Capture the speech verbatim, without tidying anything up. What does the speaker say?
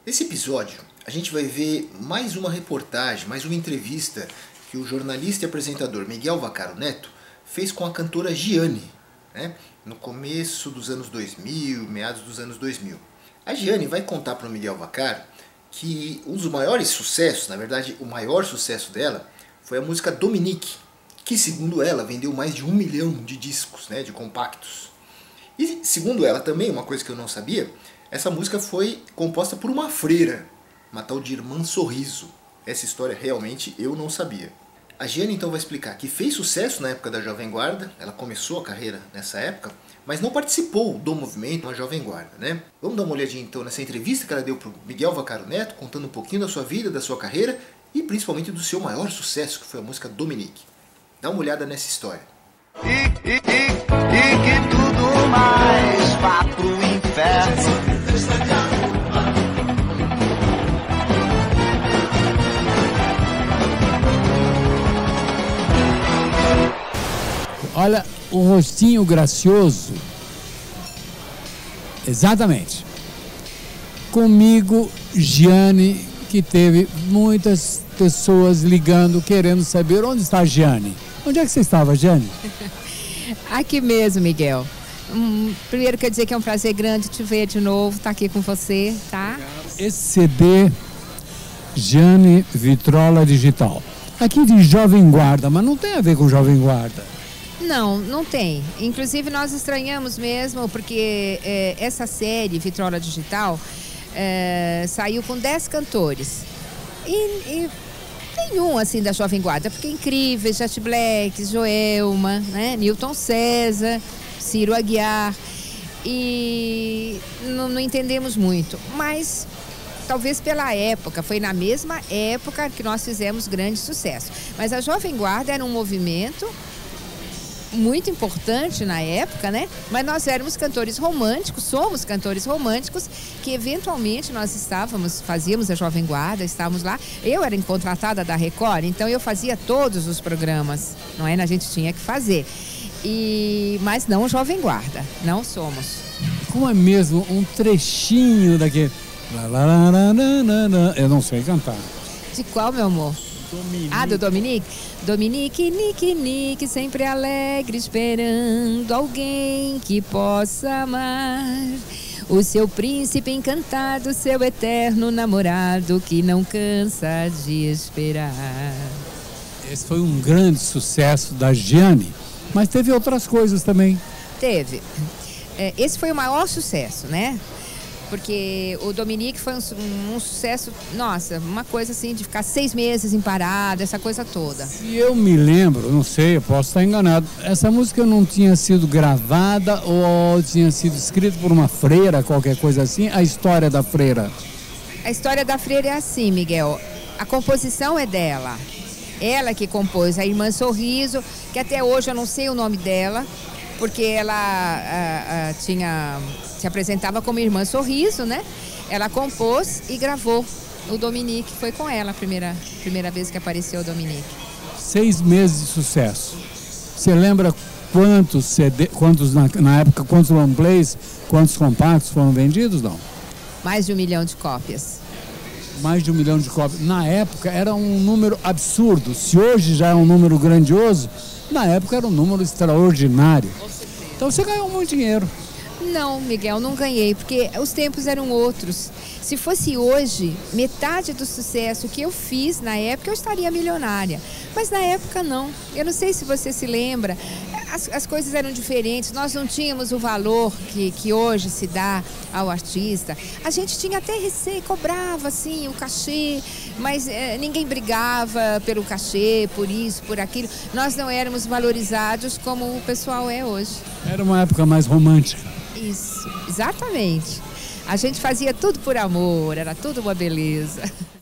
Nesse episódio, a gente vai ver mais uma reportagem, mais uma entrevista que o jornalista e apresentador Miguel Vaccaro Neto fez com a cantora Gianni, né, no começo dos anos dois mil, meados dos anos dois mil. A Gianni vai contar para o Miguel Vaccaro que um dos maiores sucessos, na verdade o maior sucesso dela, foi a música Dominique, que segundo ela vendeu mais de um milhão de discos, né, de compactos. E segundo ela também, uma coisa que eu não sabia, essa música foi composta por uma freira, uma tal de Irmã Sorriso. Essa história realmente eu não sabia. A Gianni então vai explicar que fez sucesso na época da Jovem Guarda, ela começou a carreira nessa época, mas não participou do movimento da Jovem Guarda, né? Vamos dar uma olhadinha então nessa entrevista que ela deu para o Miguel Vaccaro Neto, contando um pouquinho da sua vida, da sua carreira e principalmente do seu maior sucesso, que foi a música Dominique. Dá uma olhada nessa história. E, e, e, e que tudo mais vá pro inferno. Olha o rostinho gracioso. Exatamente. Comigo, Gianni, que teve muitas pessoas ligando, querendo saber onde está a Gianni. Onde é que você estava, Gianni? Aqui mesmo, Miguel. Hum, primeiro quero dizer que é um prazer grande te ver de novo, estar aqui com você, tá? Esse C D, Gianni Vitrola Digital. Aqui de Jovem Guarda, mas não tem a ver com Jovem Guarda. Não, não tem. Inclusive nós estranhamos mesmo, porque é, essa série, Vitrola Digital, é, saiu com dez cantores. E, e nenhum assim da Jovem Guarda, porque é incrível, Jet Black, Joelma, né, Newton César, Ciro Aguiar, e não, não entendemos muito, mas talvez pela época, foi na mesma época que nós fizemos grande sucesso. Mas a Jovem Guarda era um movimento muito importante na época, né? Mas nós éramos cantores românticos, somos cantores românticos, que eventualmente nós estávamos, fazíamos a Jovem Guarda, estávamos lá. Eu era contratada da Record, então eu fazia todos os programas, não é? A gente tinha que fazer. E, mas não Jovem Guarda, não somos. Como é mesmo um trechinho daquele... Eu não sei cantar. De qual, meu amor? Dominique. Ah, do Dominique? Dominique, Nique, Nique, sempre alegre, esperando alguém que possa amar. O seu príncipe encantado, seu eterno namorado, que não cansa de esperar. Esse foi um grande sucesso da Gianni, mas teve outras coisas também. Teve. É, esse foi o maior sucesso, né? Porque o Dominique foi um, um, um sucesso, nossa, uma coisa assim de ficar seis meses em parada, essa coisa toda. Se eu me lembro, não sei, eu posso estar enganado, essa música não tinha sido gravada ou tinha sido escrita por uma freira, qualquer coisa assim, a história da freira? A história da freira é assim, Miguel, a composição é dela, ela que compôs, a Irmã Sorriso, que até hoje eu não sei o nome dela, porque ela a, a, tinha, se apresentava como Irmã Sorriso, né? Ela compôs e gravou o Dominique, foi com ela a primeira, primeira vez que apareceu o Dominique. Seis meses de sucesso. Você lembra quantos C D, quantos na, na época, quantos long plays, quantos compactos foram vendidos, não? Mais de um milhão de cópias. Mais de um milhão de cópias. Na época era um número absurdo. Se hoje já é um número grandioso, na época era um número extraordinário. Então você ganhou muito dinheiro. Não, Miguel, não ganhei, porque os tempos eram outros. Se fosse hoje, metade do sucesso que eu fiz na época, eu estaria milionária. Mas na época não. Eu não sei se você se lembra, as, as coisas eram diferentes, nós não tínhamos o valor que, que hoje se dá ao artista. A gente tinha até receio, cobrava assim o cachê, mas eh, ninguém brigava pelo cachê, por isso, por aquilo. Nós não éramos valorizados como o pessoal é hoje. Era uma época mais romântica. Isso, exatamente. A gente fazia tudo por amor, era tudo uma beleza.